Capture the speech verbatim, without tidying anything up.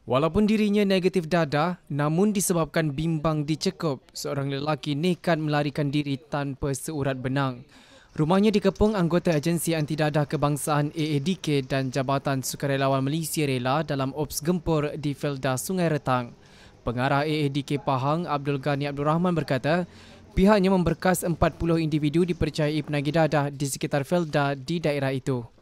Walaupun dirinya negatif dadah, namun disebabkan bimbang dicekup, seorang lelaki nekat melarikan diri tanpa seurat benang. Rumahnya dikepung anggota agensi anti dadah kebangsaan A A D K dan Jabatan Sukarelawan Malaysia Rela dalam ops gempur di Felda Sungai Retang. Pengarah A A D K Pahang Abdul Ghani Abdul Rahman berkata, pihaknya memberkas empat puluh individu dipercayai penagih dadah di sekitar Felda di daerah itu.